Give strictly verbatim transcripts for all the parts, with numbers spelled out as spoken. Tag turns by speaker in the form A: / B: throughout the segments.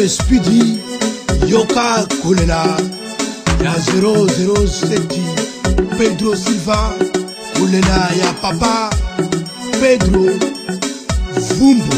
A: Monsieur Speedy Yoka Kolela ya zéro zéro sept Pedro Silva Kolela ya papa Pedro Vumbu.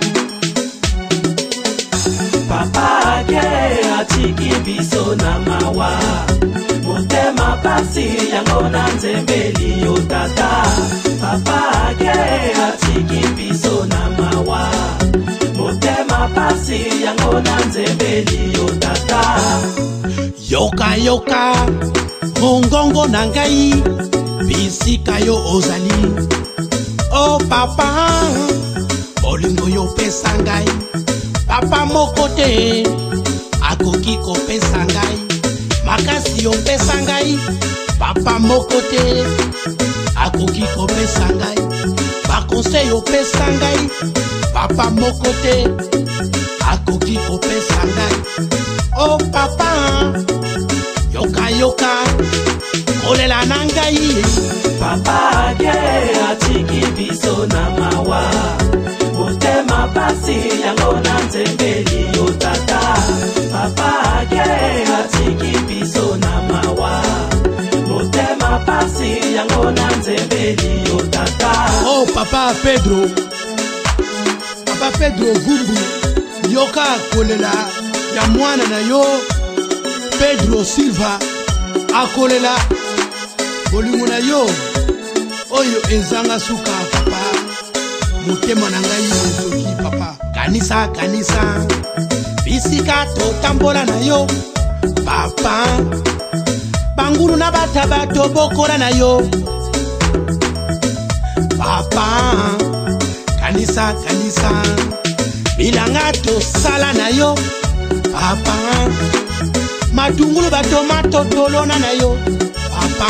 B: Papa ke atiki biso na mawa motema pasi yango na nzembeli yo tata. Papa ke atiki biso na mawa motema pasi yango na nzembeli yo tata.
A: Yoka yoka mongongo na ngai bisika yo ozali. Oh papa olingo yo pesa ngai papa moko te akoki kopesa ngai makasi yo pesa ngai papa moko te akoki kopesa ngai bakonsei yo pesa ngai papa moko te akoki kopesa ngai. Oh papa yoka yoka kolela na ngai.
B: Papa ke atiki biso na mawa motema pasi yango na nzembeli yo tata. Papa ke atiki biso na mawa motema pasi yango na nzembeli yo tata.
A: Oh papa Pedro, papa Pedro Vumbu yoka kolela ya mwana na yo Pedro Silva akolela bolingo na yo oyo ezanga suka papa motema na ngai ezoki papa. Kanisa kanisa bisika totambola na yo papa bangulu na bata bato bokola na yo papa. Kanisa kanisa bilanga tosala na yo papa matungulu bato matotolona na yo papa.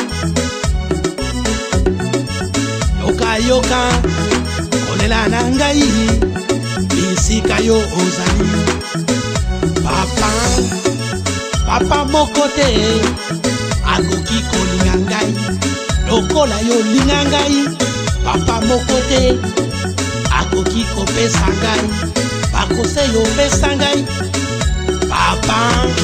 A: Yoka yoka kolela na ngai bisika yo ozali papa. Papa moko te akoki kolinga ngai lokola yo linga ngai papa moko te akoki kopesa ngai bakose yo pesa ngai papa.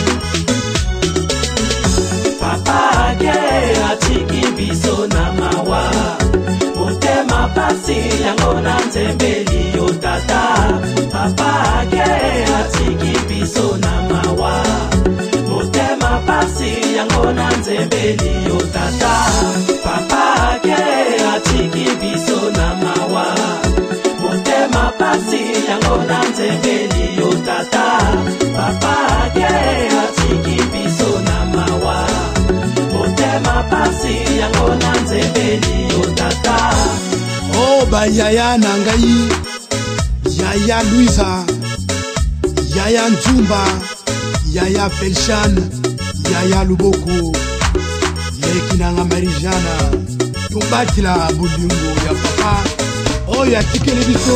B: Papa ke atiki biso na mawa motema pasi yango na nzembeli yo tata. Papa ke atiki biso na mawa motema pasi yango na nzembeli yo tata. Papa ke atiki biso na mawa motema pasi yango na nzembeli yo tata. Papa ke atiki biso na mawa motema pasi yango na nzembeli yo tata.
A: Oh ba yaya na ngai yaya Luisa yaya Nzumba yaya Felshan yaya Luboko yekinanga Marijana tubatila bulingo ya papa oyo atikeli biso.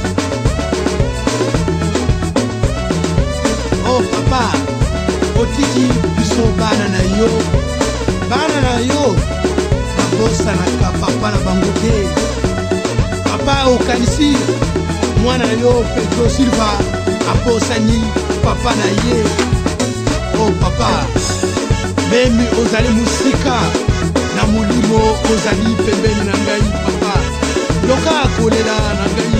A: Oh papa otiki biso bana na yo bana na yo babosanaka papa na bango te. Papa okanisi mwana na yo Pedro Silva abosani papa na ye. Oh papa memi ozali musika na mulimo ozali pembeni na ngai papa yoka kolela na ngai